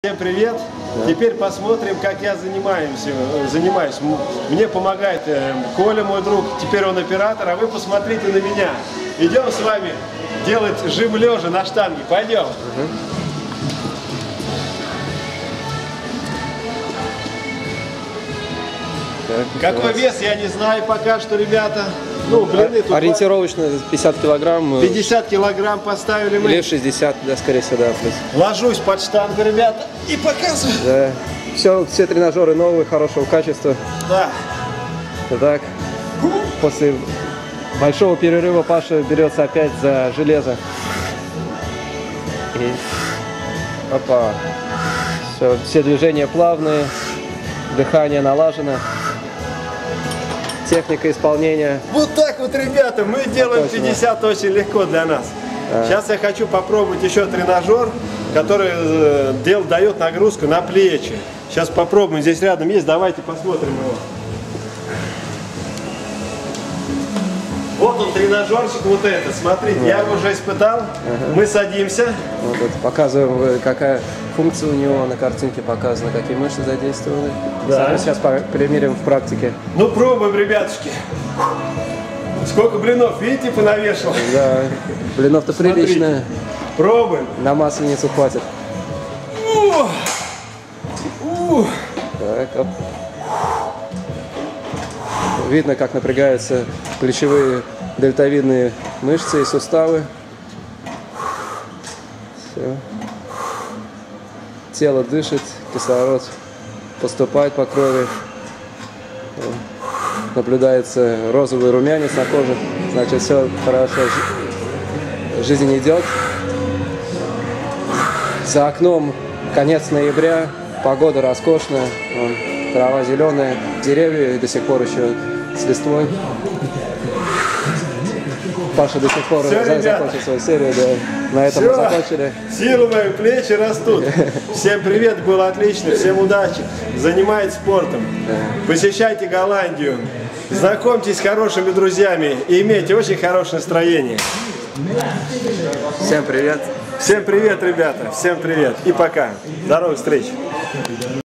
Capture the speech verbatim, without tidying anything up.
Всем привет! Да. Теперь посмотрим, как я занимаюсь. занимаюсь. Мне помогает Коля, мой друг, теперь он оператор, а вы посмотрите на меня. Идем с вами делать жим лежа на штанге. Пойдем! Угу. Так, какой вес, я не знаю пока что, ребята. Ну, блины тут ориентировочно пятьдесят килограмм. пятьдесят килограмм поставили мы. Или шестьдесят, да, скорее всего, да. Плюс. Ложусь под штангу, ребята, и показываю. Да. Все, все тренажеры новые, хорошего качества. Да. Итак, после большого перерыва Паша берется опять за железо. И... Опа. Все, все движения плавные, дыхание налажено. Техника исполнения. Вот так вот, ребята, мы делаем пятьдесят очень легко для нас. А. Сейчас я хочу попробовать еще тренажер, который э, дел, дает нагрузку на плечи. Сейчас попробуем, здесь рядом есть, давайте посмотрим его. Вот он, тренажерчик, вот это, смотрите, ага. Я его уже испытал. Ага. Мы садимся. Вот это, показываем, какая функция у него на картинке показана, какие мышцы задействованы. Да. Сейчас примерим в практике. Ну, пробуем, ребятушки. Сколько блинов, видите, понавешал? Да, блинов-то прилично. Пробуем. На масленицу хватит. Ух. Ух. Так, оп. Видно, как напрягаются плечевые дельтовидные мышцы и суставы. Все. Тело дышит, кислород поступает по крови. Наблюдается розовый румянец на коже. Значит, все хорошо. Жизнь идет. За окном конец ноября. Погода роскошная. Трава зеленая. Деревья до сих пор еще с листвой. Паша до сих пор все, за, закончил свою серию, да. На этом все, мы закончили. Силы мои, плечи растут. Всем привет, было отлично, всем удачи. Занимайтесь спортом, посещайте Голландию, знакомьтесь с хорошими друзьями и имейте очень хорошее настроение. Всем привет. Всем привет, ребята, всем привет и пока. До новых встреч.